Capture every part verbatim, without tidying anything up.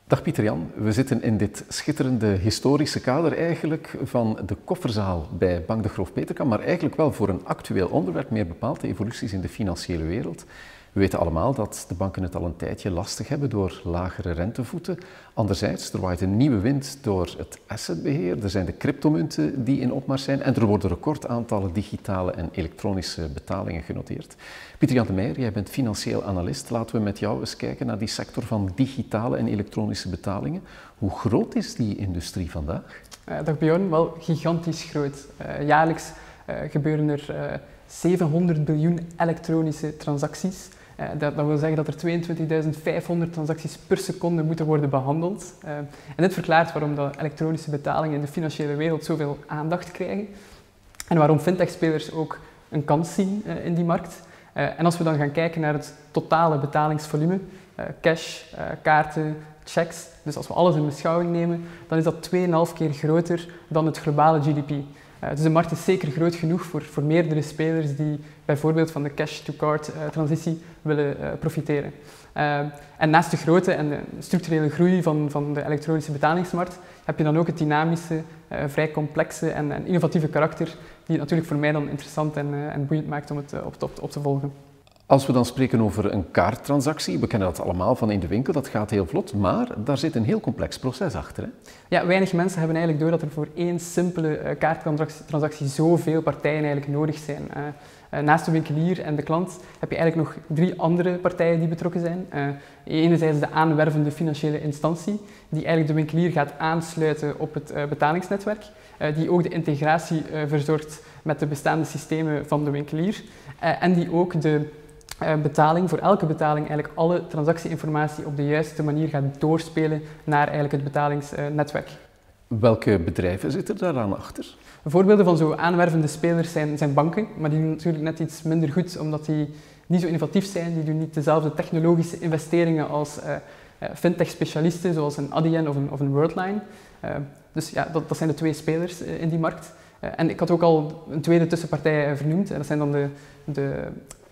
Dag Pieter-Jan, we zitten in dit schitterende historische kader eigenlijk van de kofferzaal bij Bank Degroof Petercam, maar eigenlijk wel voor een actueel onderwerp, meer bepaald de evoluties in de financiële wereld. We weten allemaal dat de banken het al een tijdje lastig hebben door lagere rentevoeten. Anderzijds, er waait een nieuwe wind door het assetbeheer, er zijn de cryptomunten die in opmars zijn en er worden recordaantallen digitale en elektronische betalingen genoteerd. Pieter-Jan de Meijer, jij bent financieel analist. Laten we met jou eens kijken naar die sector van digitale en elektronische betalingen. Hoe groot is die industrie vandaag? Uh, dag Bjorn, wel gigantisch groot. Uh, jaarlijks uh, gebeuren er uh, zevenhonderd biljoen elektronische transacties. Uh, dat, dat wil zeggen dat er tweeëntwintigduizend vijfhonderd transacties per seconde moeten worden behandeld. Uh, en dit verklaart waarom de elektronische betalingen in de financiële wereld zoveel aandacht krijgen. En waarom fintech-spelers ook een kans zien uh, in die markt. Uh, en als we dan gaan kijken naar het totale betalingsvolume, uh, cash, uh, kaarten, checks, dus als we alles in beschouwing nemen, dan is dat twee komma vijf keer groter dan het globale G D P. Uh, dus de markt is zeker groot genoeg voor, voor meerdere spelers die bijvoorbeeld van de cash-to-card uh, transitie willen uh, profiteren. Uh, en naast de grootte en de structurele groei van, van de elektronische betalingsmarkt heb je dan ook het dynamische, uh, vrij complexe en, en innovatieve karakter die het natuurlijk voor mij dan interessant en, uh, en boeiend maakt om het uh, op, op, op te volgen. Als we dan spreken over een kaarttransactie, we kennen dat allemaal van in de winkel, dat gaat heel vlot, maar daar zit een heel complex proces achter. Hè? Ja, weinig mensen hebben eigenlijk door dat er voor één simpele uh, kaarttransactie zoveel partijen eigenlijk nodig zijn. Uh, uh, naast de winkelier en de klant heb je eigenlijk nog drie andere partijen die betrokken zijn. Uh, enerzijds de aanwervende financiële instantie, die eigenlijk de winkelier gaat aansluiten op het uh, betalingsnetwerk, uh, die ook de integratie uh, verzorgt met de bestaande systemen van de winkelier uh, en die ook de Uh, betaling, voor elke betaling eigenlijk alle transactieinformatie op de juiste manier gaat doorspelen naar eigenlijk het betalingsnetwerk. Uh, Welke bedrijven zitten daaraan achter? Voorbeelden van zo aanwervende spelers zijn, zijn banken, maar die doen natuurlijk net iets minder goed omdat die niet zo innovatief zijn. Die doen niet dezelfde technologische investeringen als uh, uh, fintech-specialisten zoals een Adyen of een, of een Worldline. Uh, dus ja, dat, dat zijn de twee spelers uh, in die markt. Uh, en ik had ook al een tweede tussenpartij uh, vernoemd, en dat zijn dan de, de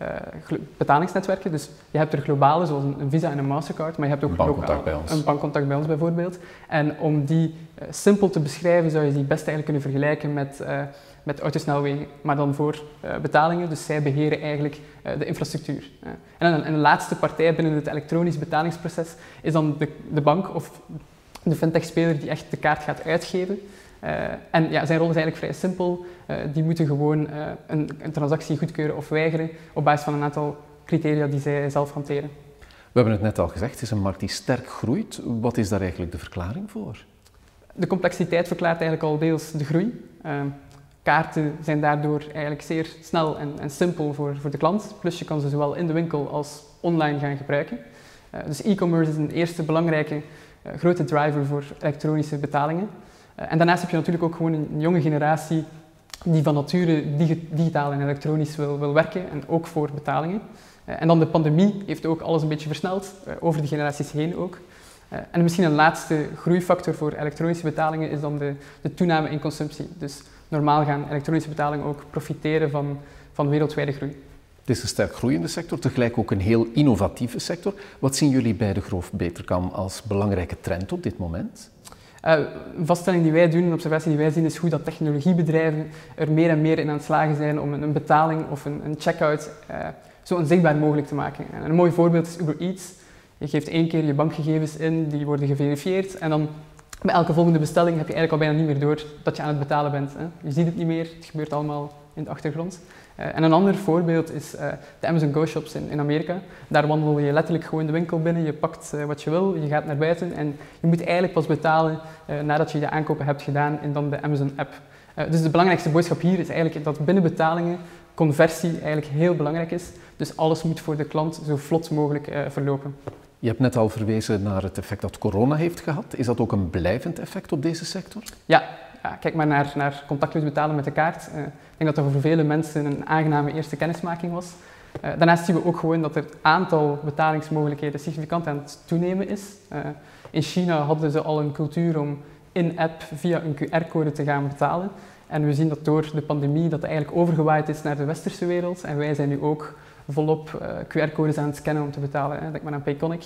uh, betalingsnetwerken. Dus je hebt er globale, zoals een, een Visa en een Mastercard, maar je hebt ook een bankcontact bij ons. Een bankcontact bij ons bijvoorbeeld. En om die uh, simpel te beschrijven, zou je die best eigenlijk kunnen vergelijken met, uh, met autosnelwegen, maar dan voor uh, betalingen. Dus zij beheren eigenlijk uh, de infrastructuur. Uh. En een, een laatste partij binnen het elektronisch betalingsproces is dan de, de bank of de fintech-speler die echt de kaart gaat uitgeven. Uh, en ja, zijn rol is eigenlijk vrij simpel. Uh, die moeten gewoon uh, een, een transactie goedkeuren of weigeren op basis van een aantal criteria die zij zelf hanteren. We hebben het net al gezegd, het is een markt die sterk groeit. Wat is daar eigenlijk de verklaring voor? De complexiteit verklaart eigenlijk al deels de groei. Uh, kaarten zijn daardoor eigenlijk zeer snel en, en simpel voor, voor de klant. Plus je kan ze zowel in de winkel als online gaan gebruiken. Uh, dus e-commerce is een eerste belangrijke uh, grote driver voor elektronische betalingen. Uh, en daarnaast heb je natuurlijk ook gewoon een jonge generatie die van nature digi digitaal en elektronisch wil, wil werken en ook voor betalingen. Uh, en dan de pandemie heeft ook alles een beetje versneld, uh, over de generaties heen ook. Uh, en misschien een laatste groeifactor voor elektronische betalingen is dan de, de toename in consumptie. Dus normaal gaan elektronische betalingen ook profiteren van, van wereldwijde groei. Het is een sterk groeiende sector, tegelijk ook een heel innovatieve sector. Wat zien jullie bij Degroof Petercam als belangrijke trend op dit moment? Uh, een vaststelling die wij doen, een observatie die wij zien, is hoe dat technologiebedrijven er meer en meer in aan het slagen zijn om een, een betaling of een, een checkout uh, zo onzichtbaar mogelijk te maken. En een mooi voorbeeld is Uber Eats. Je geeft één keer je bankgegevens in, die worden geverifieerd en dan bij elke volgende bestelling heb je eigenlijk al bijna niet meer door dat je aan het betalen bent. Hè. Je ziet het niet meer, het gebeurt allemaal in de achtergrond. Uh, en een ander voorbeeld is uh, de Amazon Go shops in, in Amerika. Daar wandel je letterlijk gewoon de winkel binnen, je pakt uh, wat je wil, je gaat naar buiten en je moet eigenlijk pas betalen uh, nadat je je aankopen hebt gedaan in dan de Amazon app. Uh, dus de belangrijkste boodschap hier is eigenlijk dat binnen betalingen conversie eigenlijk heel belangrijk is. Dus alles moet voor de klant zo vlot mogelijk uh, verlopen. Je hebt net al verwezen naar het effect dat corona heeft gehad. Is dat ook een blijvend effect op deze sector? Ja, ja kijk maar naar, naar contactloos betalen met de kaart. Uh, ik denk dat dat voor vele mensen een aangename eerste kennismaking was. Uh, daarnaast zien we ook gewoon dat het aantal betalingsmogelijkheden significant aan het toenemen is. Uh, in China hadden ze al een cultuur om in-app via een Q R-code te gaan betalen. En we zien dat door de pandemie dat eigenlijk overgewaaid is naar de westerse wereld. En wij zijn nu ook volop uh, Q R-codes aan het scannen om te betalen. Hè. Denk maar aan Payconic.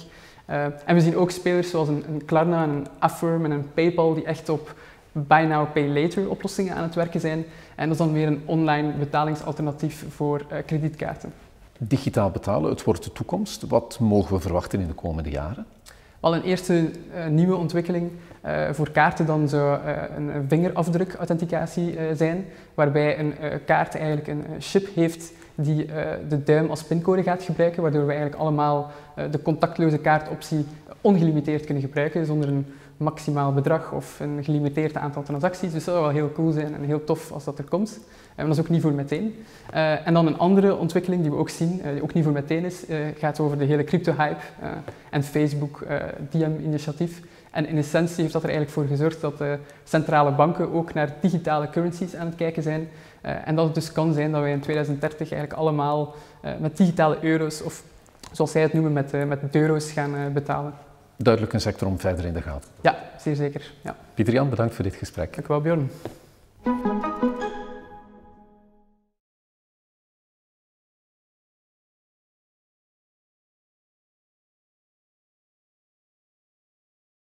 Uh, en we zien ook spelers zoals een, een Klarna, een Affirm en een PayPal die echt op buy now, pay later oplossingen aan het werken zijn. En dat is dan weer een online betalingsalternatief voor uh, kredietkaarten. Digitaal betalen, het wordt de toekomst. Wat mogen we verwachten in de komende jaren? Wel, een eerste uh, nieuwe ontwikkeling uh, voor kaarten dan zou uh, een vingerafdruk-authenticatie uh, zijn, waarbij een uh, kaart eigenlijk een uh, chip heeft die uh, de duim als pincode gaat gebruiken, waardoor we eigenlijk allemaal uh, de contactloze kaartoptie ongelimiteerd kunnen gebruiken, zonder een maximaal bedrag of een gelimiteerd aantal transacties. Dus dat zou wel heel cool zijn en heel tof als dat er komt. En dat is ook niet voor meteen. Uh, en dan een andere ontwikkeling die we ook zien, uh, die ook niet voor meteen is, uh, gaat over de hele crypto-hype uh, en Facebook uh, D M-initiatief. En in essentie heeft dat er eigenlijk voor gezorgd dat uh, centrale banken ook naar digitale currencies aan het kijken zijn. Uh, en dat het dus kan zijn dat wij in tweeduizend dertig eigenlijk allemaal uh, met digitale euro's, of zoals zij het noemen, met, uh, met euro's gaan uh, betalen. Duidelijk een sector om verder in de gaten. Ja, zeer zeker. Ja. Pieter Jan, bedankt voor dit gesprek. Dank u wel, Björn.